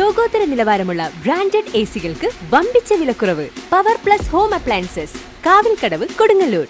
ലോകോത്തര നിലവാരമുള്ള ബ്രാൻഡഡ് എസികൾക്ക് വമ്പിച്ച വിലക്കുറവ്. Power plus home appliances, Kavilkadavu, Kodungallur.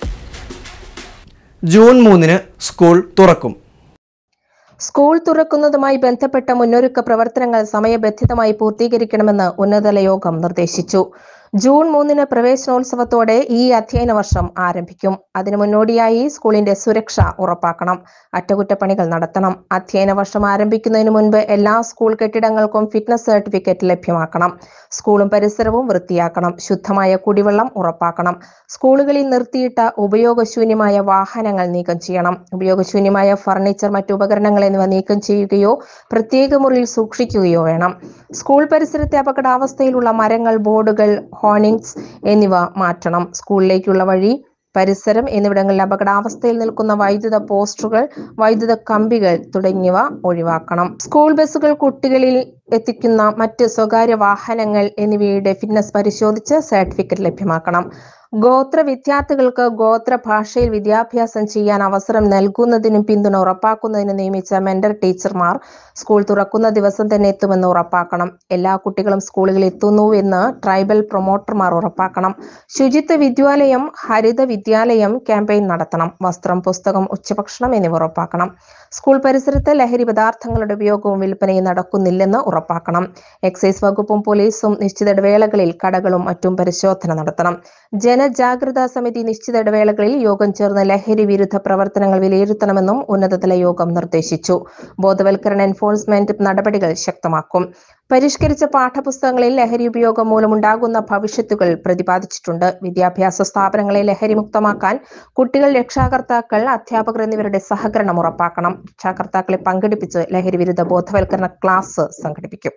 June 3 school തുറക്കും. സ്കൂൾ തുറക്കുന്നതുമായി ബന്ധപ്പെട്ട മുന്നൊരുക്ക പ്രവർത്തനങ്ങൾ സമയബന്ധിതമായി പൂർത്തീകരിക്കണമെന്ന് ഉന്നതതല യോഗം നിർദ്ദേശിച്ചു. ജൂൺ 3 പ്രവേശനോത്സവത്തോടെ ഈ അധ്യയന വർഷം ആരംഭിക്കും. അതിനു മുന്നോടിയായി സ്കൂളിന്റെ സുരക്ഷ ഉറപ്പാക്കണം. അറ്റകുറ്റപ്പണികൾ നടത്തണം. അധ്യയന വർഷം ആരംഭിക്കുന്നതിന് മുൻപ് എല്ലാ സ്കൂൾ കെട്ടിടങ്ങൾക്കും ഫിറ്റ്നസ് സർട്ടിഫിക്കറ്റ് ലഭ്യമാക്കണം. സ്കൂളും പരിസരവും വൃത്തിയാക്കണം. ശുദ്ധമായ കുടിവെള്ളം ഉറപ്പാക്കണം. സ്കൂളുകളിൽ നിർത്തിയിട്ട ഉപയോഗശൂന്യമായ വാഹനങ്ങൾ നീക്കം ചെയ്യണം. ഉപയോഗശൂന്യമായ ഫർണിച്ചർ, മറ്റു ഉപകരണങ്ങൾ എന്നിവ നീക്കം ചെയ്യുകയോ പ്രത്യേക മുറിയിൽ സൂക്ഷിക്കുകയോ വേണം. സ്കൂൾ പരിസരത്തെ അപകടാവസ്ഥയിലുള്ള മരങ്ങൾ, ബോർഡുകൾ, ഹോർഡിംഗ്സ് എന്നിവ മാറ്റണം. സ്കൂളിലേക്കുള്ള വഴി, പരിസരം എന്നിവിടങ്ങളിൽ അപകടാവസ്ഥയിൽ നിൽക്കുന്ന വൈദ്യുത പോസ്റ്റുകൾ, വൈദ്യുത കമ്പികൾ തുടങ്ങിയവ ഒഴിവാക്കണം. സ്കൂൾ ബസ്സുകൾ, കുട്ടികളിൽ എത്തിക്കുന്ന മറ്റ് സ്വകാര്യ വാഹനങ്ങൾ എന്നിവയുടെ ഫിറ്റ്നസ് പരിശോധിച്ച് സർട്ടിഫിക്കറ്റ് ലഭ്യമാക്കണം. ഗോത്ര വിദ്യാർത്ഥികൾക്ക് ഗോത്ര ഭാഷയിൽ വിദ്യാഭ്യാസം ചെയ്യാൻ അവസരം നൽകുന്നതിനും പിന്തുണ ഉറപ്പാക്കുന്നതിനും നിയമിച്ച മെന്റർ ടീച്ചർമാർ സ്കൂൾ തുറക്കുന്ന ദിവസം തന്നെ എത്തുമെന്ന് ഉറപ്പാക്കണം. എല്ലാ കുട്ടികളും സ്കൂളുകളിൽ എത്തുന്നുവെന്ന് ട്രൈബൽ പ്രൊമോട്ടർമാർ ഉറപ്പാക്കണം. ശുചിത്വ വിദ്യാലയം, ഹരിത വിദ്യാലയം ക്യാമ്പയിൻ നടത്തണം. വസ്ത്രം, പുസ്തകം, ഉച്ചഭക്ഷണം എന്നിവ ഉറപ്പാക്കണം. സ്കൂൾ പരിസരത്ത് ലഹരി പദാർത്ഥങ്ങളുടെ ഉപയോഗവും വിൽപ്പനയും നടക്കുന്നില്ലെന്ന് ഉറപ്പാക്കണം. എക്സൈസ് വകുപ്പും പോലീസും നിശ്ചിത ഇടവേളകളിൽ കടകളും മറ്റും പരിശോധന നടത്തണം. ജനജാഗ്രതാ സമിതി നിശ്ചിത ഇടവേളകളിൽ യോഗം ചേർന്ന് ലഹരി വിരുദ്ധ പ്രവർത്തനങ്ങൾ വിലയിരുത്തണമെന്നും ഉന്നതതല യോഗം നിർദ്ദേശിച്ചു. ബോധവൽക്കരണ എൻഫോഴ്സ്മെന്റ് നടപടികൾ ശക്തമാക്കും. പരിഷ്കരിച്ച പാഠപുസ്തകങ്ങളിൽ ലഹരി ഉപയോഗം മൂലമുണ്ടാകുന്ന ഭവിഷ്യത്തുകൾ പ്രതിപാദിച്ചിട്ടുണ്ട്. വിദ്യാഭ്യാസ സ്ഥാപനങ്ങളെ ലഹരി മുക്തമാക്കാൻ കുട്ടികൾ, രക്ഷാകർത്താക്കൾ, അധ്യാപകർ എന്നിവരുടെ സഹകരണം ഉറപ്പാക്കണം. രക്ഷാകർത്താക്കളെ പങ്കെടുപ്പിച്ച് ലഹരി വിരുദ്ധ ബോധവൽക്കരണ ക്ലാസ് സംഘടിപ്പിക്കും.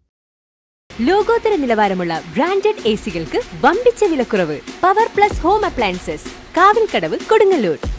ലോകോത്തര നിലവാരമുള്ള ബ്രാൻഡഡ് എസികൾക്ക് വമ്പിച്ച വിലക്കുറവ്. Power plus home appliances, Kavilkadavu, Kodungallur.